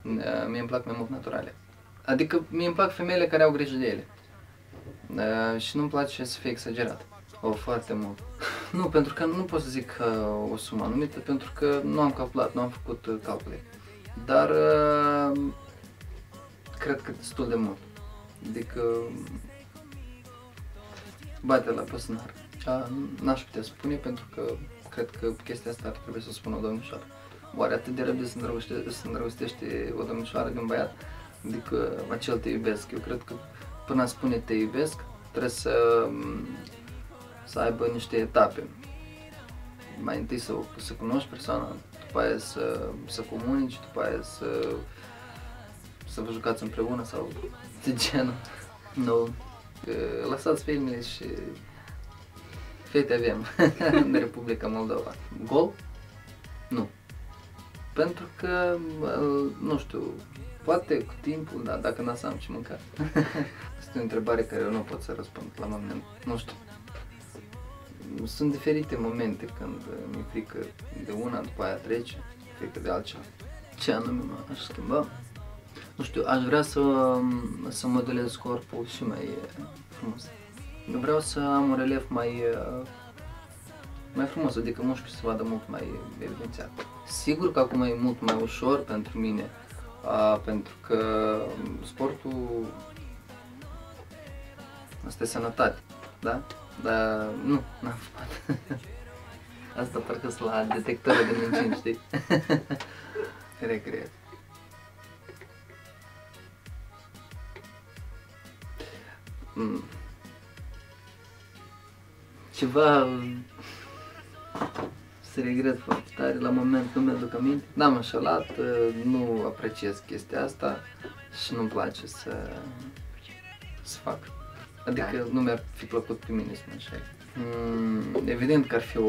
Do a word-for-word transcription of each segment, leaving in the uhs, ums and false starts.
Mie îmi plac mai mult naturale. Adică mie îmi plac femeile care au grijă de ele. Și nu-mi place să fie exagerat. O, foarte mult. Nu, pentru că nu pot să zic o sumă anumită, pentru că nu am calculat, nu am făcut calcule. Dar cred că destul de mult. Adică bate la păsânar. N-aș putea spune pentru că cred că chestia asta ar trebui să o spună o domnișoară. Oare atât de repede se îndrăgostește, se îndrăgostește o domnișoară de un băiat? Adică acel te iubesc. Eu cred că până a spune te iubesc trebuie să, să aibă niște etape. Mai întâi să, să cunoști persoana, după aia să, să comunici, după aia să, să vă jucați împreună sau de genul. Nu. Lăsați filmele și fete avem în Republica Moldova. Gol? Nu. Pentru că, nu știu, poate cu timpul, da, dacă n-am să am ce mânca. Este o întrebare care eu nu pot să răspund la moment. Nu știu. Sunt diferite momente când mi-e frică de una, după aia trece, frică de altceva. Ce anume aș schimba? Nu știu, aș vrea să, să modelez corpul și mai frumos. Eu vreau să am un relief mai, mai frumos, adică mușchiul să vadă mult mai evidențiat. Sigur că acum e mult mai ușor pentru mine, a, pentru că sportul, asta e sănătate, da? Dar nu, n-am fumat. Asta parcă sunt la detectorul de minciuni, știi? Recreat. Mm. Ceva să regret foarte tare, la moment nu mi-aduc aminte. N-am înșelat, nu apreciez chestia asta și nu-mi place să, să fac. Adică da. Nu mi-ar fi plăcut pe mine să mă înșel. Mm, evident că ar fi o,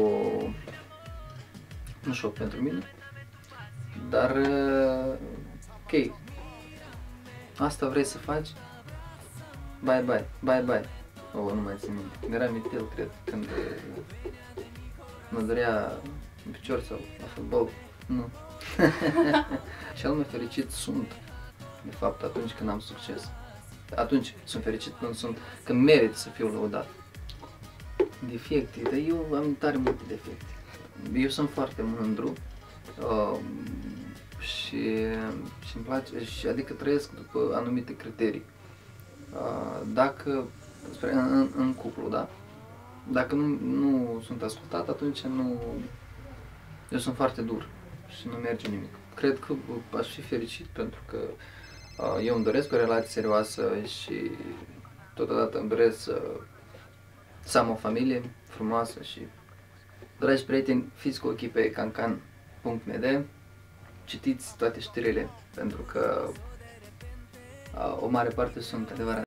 un șoc pentru mine, dar ok, asta vrei să faci? Bye bye, bye bye. Oh, nu mai țin minte. Era mitel, cred, când mă dorea în picior sau la fotbal. Nu. Cel mai fericit sunt, de fapt, atunci când am succes. Atunci sunt fericit când sunt, când merit să fiu lăudat. Defecte, dar eu am tare multe defecte. Eu sunt foarte mândru uh, și îmi place, și adică trăiesc după anumite criterii. Uh, dacă, în, în cuplu, da? Dacă nu, nu sunt ascultat, atunci nu, eu sunt foarte dur și nu merge nimic. Cred că aș fi fericit pentru că uh, eu îmi doresc o relație serioasă și totodată îmi doresc să, să am o familie frumoasă și... Dragi prieteni, fiți cu ochii pe cancan punct m d, citiți toate știrile pentru că uh, o mare parte sunt adevărate.